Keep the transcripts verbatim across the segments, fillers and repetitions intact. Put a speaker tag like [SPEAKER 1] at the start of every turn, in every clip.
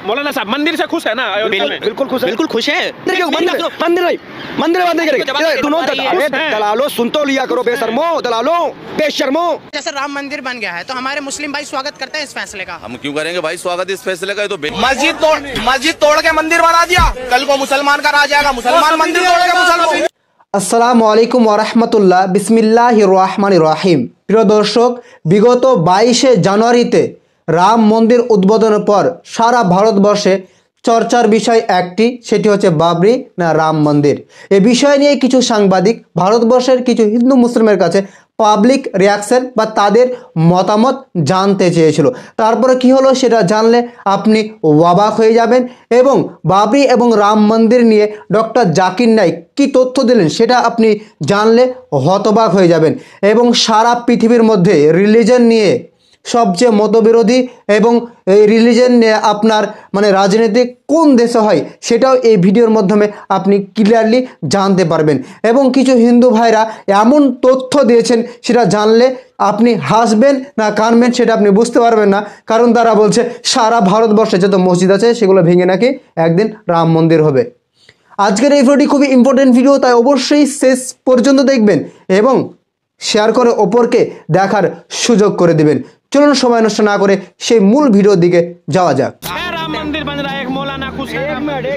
[SPEAKER 1] मौलाना साहब मंदिर से खुश है ना?
[SPEAKER 2] बिल्कुल खुश है, बिल्कुल खुश है।
[SPEAKER 3] मंदिर मंदिर नहीं मंदिर बंद करेंगे। दलालो सुन तो लिया करो, बेशर्मो दलालो बेशर्मो।
[SPEAKER 4] जैसे राम मंदिर बन गया है तो हमारे मुस्लिम भाई स्वागत करते हैं इस फैसले का।
[SPEAKER 5] हम क्यों करेंगे भाई स्वागत इस फैसले का? तो
[SPEAKER 6] मस्जिद तोड़ मस्जिद तोड़ के मंदिर बना दिया, कल को मुसलमान का राज आएगा, मुसलमान मंदिर तोड़ेगा मुसलमान।
[SPEAKER 7] আসসালামু আলাইকুম ওয়া রাহমাতুল্লাহ। বিসমিল্লাহির রহমানির রহিম। প্রিয় দর্শক, বিগত বাইশে জানুয়ারিতে রাম মন্দির উদ্বোধনের পর সারা ভারতবর্ষে চর্চার বিষয় একটি, সেটি হচ্ছে বাবরি না রাম মন্দির। এই বিষয় নিয়ে কিছু সাংবাদিক ভারতবর্ষের কিছু হিন্দু মুসলিমের কাছে পাবলিক রিয়াকশন বা তাদের মতামত জানতে চেয়েছিল। তারপরে কি হলো সেটা জানলে আপনি অবাক হয়ে যাবেন। এবং বাবরি এবং রাম মন্দির নিয়ে ডক্টর জাকির নাইক কি তথ্য দিলেন সেটা আপনি জানলে হতবাক হয়ে যাবেন। এবং সারা পৃথিবীর মধ্যে রিলিজন নিয়ে সবচেয়ে মতবিরোধী এবং এই রিলিজন নিয়ে আপনার মানে রাজনীতি কোন দেশে হয় সেটাও এই ভিডিওর মাধ্যমে আপনি ক্লিয়ারলি জানতে পারবেন। এবং কিছু হিন্দু ভাইরা এমন তথ্য দিয়েছেন সেটা জানলে আপনি হাসবেন না কানবেন সেটা আপনি বুঝতে পারবেন না। কারণ তারা বলছে সারা ভারতবর্ষে যত মসজিদ আছে সেগুলো ভেঙে নাকি একদিন রাম মন্দির হবে। আজকের এই ভিডিওটি খুবই ইম্পর্টেন্ট ভিডিও, তাই অবশ্যই শেষ পর্যন্ত দেখবেন এবং শেয়ার করে অপরকে দেখার সুযোগ করে দিবেন। চলুন সময় নষ্ট না করে সেই মূল ভিডিওর দিকে যাওয়া যাক।
[SPEAKER 1] राम मंदिर बन रहा है, एक मौलाना खुश है।
[SPEAKER 2] एक मिनट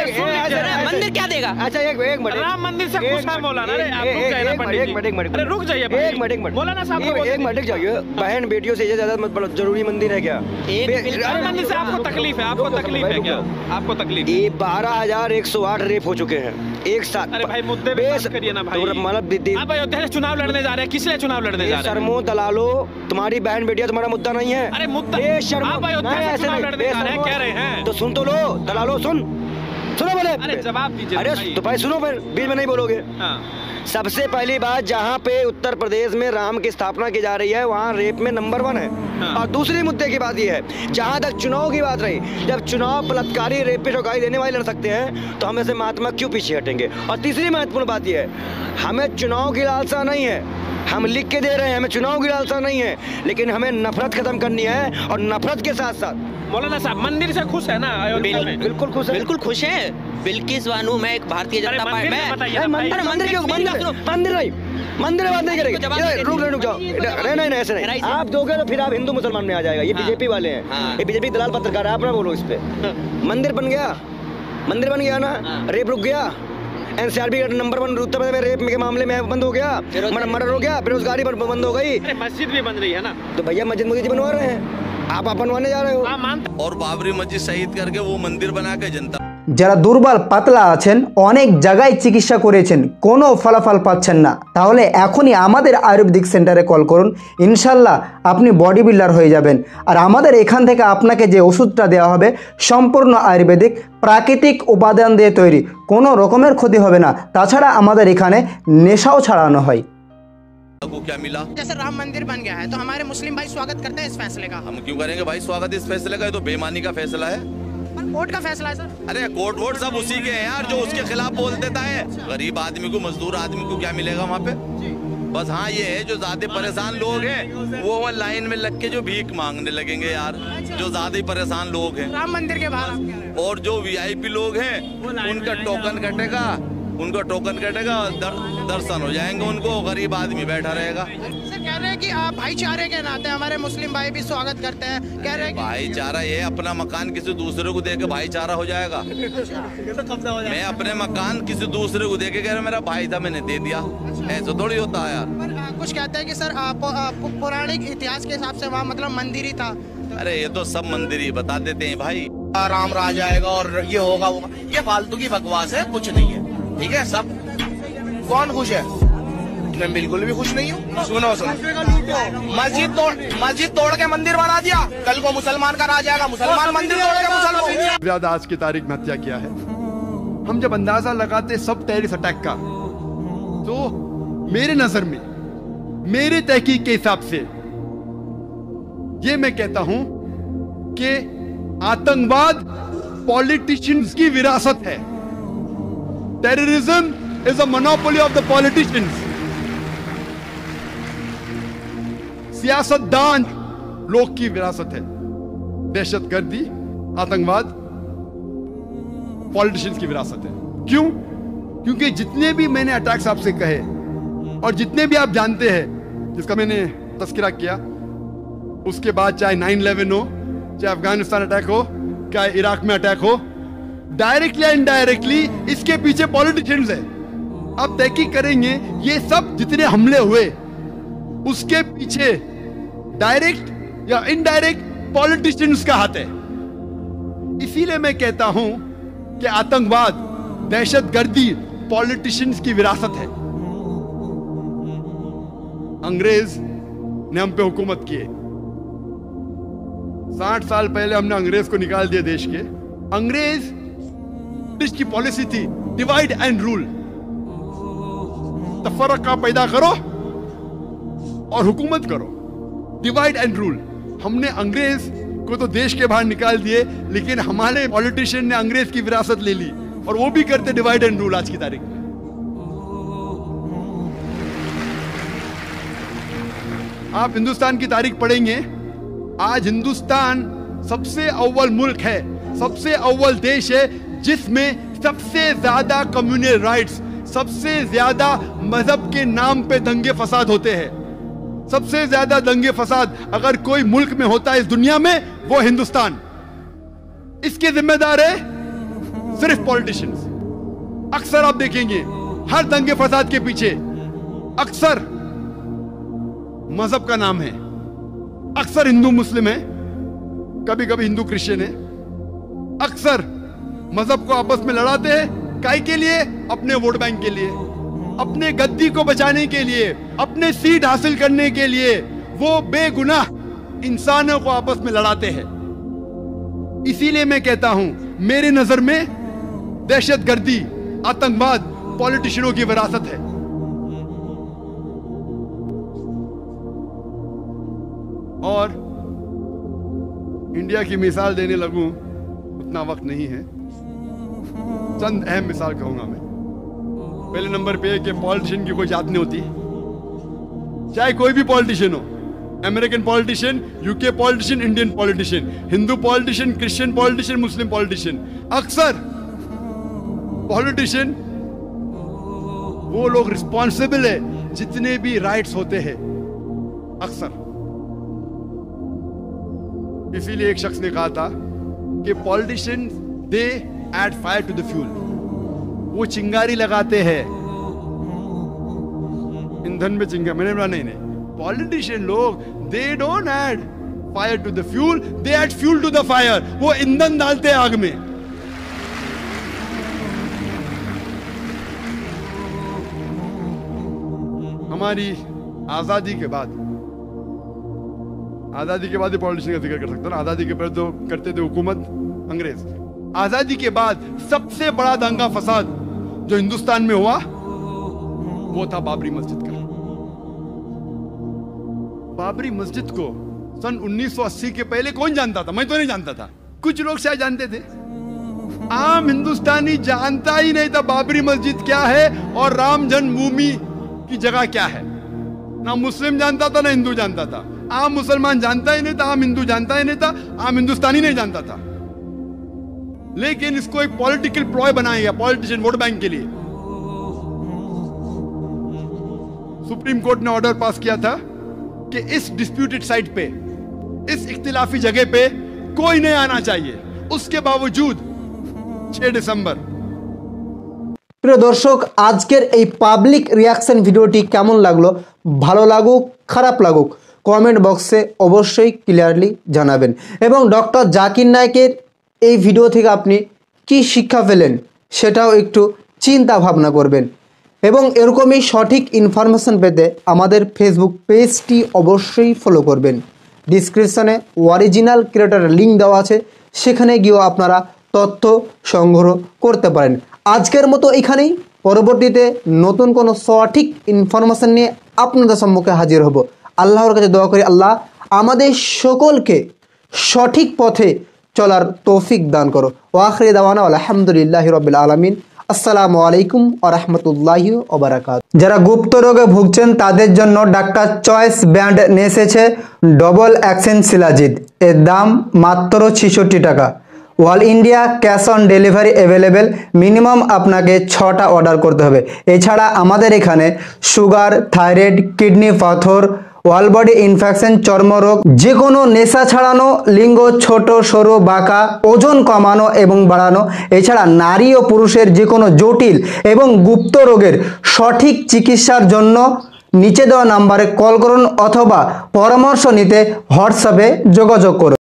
[SPEAKER 2] मंदिर क्या देगा? अच्छा एक एक मिनट,
[SPEAKER 1] राम मंदिर से खुश है मौलाना। अरे आप रुक जाइए ना पंडित जी।
[SPEAKER 2] एक मिनट एक मिनट
[SPEAKER 1] अरे रुक जाइए
[SPEAKER 2] एक मिनट एक मिनट
[SPEAKER 1] मौलाना साहब को
[SPEAKER 2] एक मिनट जाइए। बहन बेटियों से ज्यादा मत बोलो, जरूरी मंदिर है क्या?
[SPEAKER 1] राम मंदिर से आपको तकलीफ है? आपको तकलीफ है क्या? आपको तकलीफ?
[SPEAKER 2] ये बारह हजार एक सौ आठ रेप हो चुके हैं एक साथ।
[SPEAKER 1] अरे भाई मुद्दे पे बात करिए ना भाई।
[SPEAKER 2] मतलब
[SPEAKER 1] आप अयोध्या से चुनाव लड़ने जा रहे हैं, किस लिए चुनाव लड़ने जा रहे हैं?
[SPEAKER 2] शर्मो दलालो, तुम्हारी बहन बेटियां तुम्हारा मुद्दा नहीं है।
[SPEAKER 1] अरे मुद्दा आप अयोध्या से चुनाव लड़ने जा रहे हैं, कह रहे हैं
[SPEAKER 2] तो सुन तो लो दलालो, सुन सुनो बोले।
[SPEAKER 1] अरे जवाब दीजिए।
[SPEAKER 2] अरे तो भाई सुनो, फिर बीच में नहीं बोलोगे।
[SPEAKER 1] हाँ।
[SPEAKER 2] सबसे पहली बात, जहाँ पे उत्तर प्रदेश में राम की स्थापना की जा रही है वहाँ रेप में नंबर वन है। हाँ। और दूसरी मुद्दे की बात यह है, जहाँ तक चुनाव की बात रही, जब चुनाव बलात्कारी रेप पे चौकाई देने वाले लड़ सकते हैं तो हम ऐसे महात्मा क्यों पीछे हटेंगे? और तीसरी महत्वपूर्ण बात यह है, हमें चुनाव की लालसा नहीं है, हम लिख के दे रहे हैं, हमें चुनाव की लालसा नहीं है, लेकिन हमें नफरत खत्म करनी है। और नफरत के साथ साथ
[SPEAKER 1] मौलाना साहब मंदिर से खुश है ना? अयोध्या में
[SPEAKER 2] बिल्कुल खुश है,
[SPEAKER 4] बिल्कुल खुश है। बिल्किस बानो, मैं एक भारतीय जनता पार्टी में
[SPEAKER 2] मंदिर मंदिर क्यों मंदिर मंदिर नहीं मंदिर बात नहीं करेंगे। रुक रुक जाओ, नहीं नहीं ऐसे नहीं, आप दोगे तो फिर आप हिंदू मुसलमान में आ जाएगा। ये बीजेपी वाले हैं, ये बीजेपी दलाल पत्रकार है, आप ना बोलो इस पे। मंदिर बन गया, मंदिर बन गया ना, रेप रुक गया, NCRB number one Uttar Pradesh में रेप के मामले में बंद हो गया, मर्डर हो गया, बेरोजगारी पर बंद हो गई।
[SPEAKER 1] मस्जिद भी बन रही है ना,
[SPEAKER 2] तो भैया मस्जिद मुझे बनवा रहे हैं, आप बनवाने जा रहे हो।
[SPEAKER 5] और बाबरी मस्जिद शहीद करके वो मंदिर बना के जनता
[SPEAKER 7] যারা দুর্বল পাতলা আছেন, অনেক জায়গায় চিকিৎসা করেছেন, কোনো ফলাফল পাচ্ছেন না, তাহলে এখনই আমাদের আয়ুর্বেদিক সেন্টারে কল করুন। ইনশাল্লাহ আপনি বডি বিল্ডার হয়ে যাবেন। আর আমাদের এখান থেকে আপনাকে যে ওষুধটা দেওয়া হবে সম্পূর্ণ আয়ুর্বেদিক প্রাকৃতিক উপাদান দিয়ে তৈরি, কোনো রকমের ক্ষতি হবে না। তাছাড়া আমাদের এখানে নেশাও ছাড়ানো হয়।
[SPEAKER 5] को क्या मिला?
[SPEAKER 4] जैसे राम मंदिर बन गया है तो हमारे मुस्लिम भाई स्वागत करते हैं इस फैसले का।
[SPEAKER 5] हम क्यों करेंगे भाई स्वागत इस फैसले का? ये तो बेईमानी का फैसला है।
[SPEAKER 4] कोर्ट का फैसला है सर।
[SPEAKER 5] अरे कोर्ट वोट सब उसी के हैं यार, जो उसके खिलाफ बोल देता है। गरीब आदमी को, मजदूर आदमी को क्या मिलेगा वहाँ पे? बस हाँ ये है, जो ज्यादा परेशान लोग हैं वो लाइन में लग के जो भीख मांगने लगेंगे यार, जो ज्यादा परेशान लोग हैं।
[SPEAKER 4] राम मंदिर के बाहर
[SPEAKER 5] और जो वीआईपी लोग हैं उनका टोकन कटेगा, उनका टोकन कटेगा, दर, दर्शन हो जाएंगे उनको, गरीब आदमी बैठा रहेगा।
[SPEAKER 4] सर कह रहे हैं कि आप भाईचारे के नाते हमारे मुस्लिम भाई भी स्वागत करते हैं, कह रहे हैं
[SPEAKER 5] भाईचारा ये अपना मकान किसी दूसरे को देके भाईचारा हो जाएगा? मैं अपने मकान किसी दूसरे को देके कह रहा मेरा भाई था मैंने दे दिया, ऐसा थोड़ी होता है यार।
[SPEAKER 4] पर कुछ कहते हैं कि सर पौराणिक इतिहास के हिसाब से वहाँ मतलब मंदिर ही था।
[SPEAKER 5] अरे ये तो सब मंदिर ही बता देते हैं भाई,
[SPEAKER 6] राम राज आएगा और ये होगा वो, ये फालतू की बकवास है, कुछ नहीं है। ठीक है सब, कौन खुश है? मैं बिल्कुल भी खुश नहीं हूँ। सुनो सुनो, मस्जिद तोड़ मस्जिद तोड़ के मंदिर बना दिया, कल को मुसलमान का राज आएगा, मुसलमान मंदिर तोड़ेगा मुसलमान।
[SPEAKER 8] ज्यादा आज की तारीख में हत्या किया है। हम जब अंदाजा लगाते सब टेररिस्ट अटैक का, तो मेरे नजर में, मेरे तहकीक के हिसाब से ये मैं कहता हूं कि आतंकवाद पॉलिटिशियंस की विरासत है। Terrorism is a monopoly of the politicians. सियासतदान लोग की विरासत है। दहशतगर्दी आतंकवाद पॉलिटिशियंस की विरासत है। क्यों? क्योंकि जितने भी मैंने अटैक्स आपसे कहे और जितने भी आप जानते हैं जिसका मैंने तस्करा किया, उसके बाद चाहे नाइन इलेवन हो, चाहे अफगानिस्तान अटैक हो, चाहे इराक में अटैक हो, डायरेक्टली या इनडायरेक्टली इसके पीछे पॉलिटिशियंस है। आप तहकीक करेंगे ये सब जितने हमले हुए उसके पीछे डायरेक्ट या इनडायरेक्ट पॉलिटिशियंस का हाथ है। इसीलिए मैं कहता हूं कि आतंकवाद, दहशतगर्दी पॉलिटिशियंस की विरासत है। अंग्रेज ने हम पे हुकूमत किए, साठ साल पहले हमने अंग्रेज को निकाल दिया देश के। अंग्रेज ब्रिटिश की पॉलिसी थी डिवाइड एंड रूल, तफरका पैदा करो और हुकूमत करो, डिवाइड एंड रूल। हमने अंग्रेज को तो देश के बाहर निकाल दिए, लेकिन हमारे पॉलिटिशियन ने अंग्रेज की विरासत ले ली और वो भी करते डिवाइड एंड रूल आज की तारीख में। आप हिंदुस्तान की तारीख पढ़ेंगे, आज हिंदुस्तान सबसे अव्वल मुल्क है, सबसे अव्वल देश है जिसमें सबसे ज्यादा कम्युनल राइट्स, सबसे ज्यादा मजहब के नाम पे दंगे फसाद होते हैं। सबसे ज्यादा दंगे फसाद अगर कोई मुल्क में होता है इस दुनिया में, वो हिंदुस्तान। इसके जिम्मेदार है सिर्फ पॉलिटिशियंस। अक्सर आप देखेंगे हर दंगे फसाद के पीछे अक्सर मजहब का नाम है, अक्सर हिंदू मुस्लिम है, कभी कभी हिंदू क्रिश्चियन है। अक्सर मजहब को आपस में लड़ाते हैं, काहे के लिए? अपने वोट बैंक के लिए, अपने गद्दी को बचाने के लिए, अपने सीट हासिल करने के लिए वो बेगुनाह इंसानों को आपस में लड़ाते हैं। इसीलिए मैं कहता हूं, मेरे नजर में दहशतगर्दी, आतंकवाद पॉलिटिशियनों की विरासत है। और इंडिया की मिसाल देने लगूं उतना वक्त नहीं है, चंद अहम मिसाल कहूंगा मैं। पहले नंबर पे कि पॉलिटिशियन की कोई जात नहीं होती, चाहे कोई भी पॉलिटिशियन हो, American politician, UK politician, Indian politician, Hindu politician, Christian politician, Muslim politician. अक्सर पॉलिटिशियन वो लोग रिस्पॉन्सिबल है जितने भी राइट्स होते हैं, अक्सर। इसीलिए एक शख्स ने कहा था कि politician they add fire to the fuel, वो चिंगारी लगाते हैं ईंधन में चिंगारी। मैंने बोला नहीं नहीं, पॉलिटिशियन लोग they don't add fire to the fuel, they add fuel to the fire. वो ईंधन डालते हैं आग में। हमारी आजादी के बाद, आजादी के बाद ही पॉलिटिशियन का जिक्र कर सकता हूं ना, आजादी के पहले तो करते थे हुकूमत अंग्रेज। आजादी के बाद सबसे बड़ा दंगा फसाद जो हिंदुस्तान में हुआ वो था बाबरी मस्जिद का। बाबरी मस्जिद को सन उन्नीस सौ अस्सी के पहले कौन जानता था? मैं तो नहीं जानता था, कुछ लोग शायद जानते थे। आम हिंदुस्तानी जानता ही नहीं था बाबरी मस्जिद क्या है और राम जन्मभूमि की जगह क्या है। ना मुस्लिम जानता था ना हिंदू जानता था। आम मुसलमान जानता ही नहीं था, आम हिंदू जानता ही नहीं था, आम हिंदुस्तानी नहीं जानता था। लेकिन इसको एक पॉलिटिकल प्लॉय बनाया गया पॉलिटिशियन वोट बैंक के लिए। सुप्रीम कोर्ट ने ऑर्डर पास किया था कि इस डिस्प्यूटेड साइट पे, इस इख्तिलाफी जगह पे कोई नहीं आना चाहिए। उसके बावजूद छह दिसंबर।
[SPEAKER 7] প্রিয় দর্শক, আজকের এই পাবলিক রিয়াকশন ভিডিওটি কেমন লাগলো, ভালো লাগুক খারাপ লাগুক কমেন্ট বক্সে অবশ্যই ক্লিয়ারলি জানাবেন। এবং ডক্টর জাকির নায়েকের এই ভিডিও থেকে আপনি কি শিক্ষা পেলেন সেটাও একটু চিন্তা ভাবনা করবেন। এবং এরকমই সঠিক ইনফরমেশন পেতে আমাদের ফেসবুক পেজটি অবশ্যই ফলো করবেন। ডিসক্রিপশনে অরিজিনাল ক্রিয়েটরের লিঙ্ক দেওয়া আছে, সেখানে গিয়েও আপনারা তথ্য সংগ্রহ করতে পারেন। আজকের মতো এখানেই, পরবর্তীতে নতুন কোনো সঠিক ইনফরমেশন নিয়ে আপনাদের সম্মুখে হাজির হব। আল্লাহর কাছে দোয়া করি আল্লাহ আমাদের সকলকে সঠিক পথে চলার তৌফিক দান করো। ওয়াখির দাওয়ানা আলহামদুলিল্লাহি রাব্বিল আলামিন। আসসালামু আলাইকুম ওয়া রাহমাতুল্লাহি ওয়া বারাকাতুহু। যারা গুপ্ত রোগে ভুগছেন তাদের জন্য ডাক্তার চয়েস ব্র্যান্ড নিয়ে এসেছে ডবল অ্যাকশন শিলাজিৎ। এর দাম মাত্র ছেষট্টি টাকা। All India cash on delivery available, minimum আপনাকে ছটা অর্ডার করতে হবে। এছাড়া আমাদের এখানে সুগার, থাইরয়েড, কিডনি পাথর, অল বডি ইনফেকশন, চর্মরোগ, যে কোনো নেশা ছাড়ানো, লিঙ্গ ছোট সরু বাঁকা, ওজন কমানো এবং বাড়ানো, এছাড়া নারী ও পুরুষের যে কোনো জটিল এবং গুপ্ত রোগের সঠিক চিকিৎসার জন্য নিচে দেওয়া নাম্বারে কল করুন অথবা পরামর্শ নিতে হোয়াটসঅ্যাপে যোগাযোগ করুন।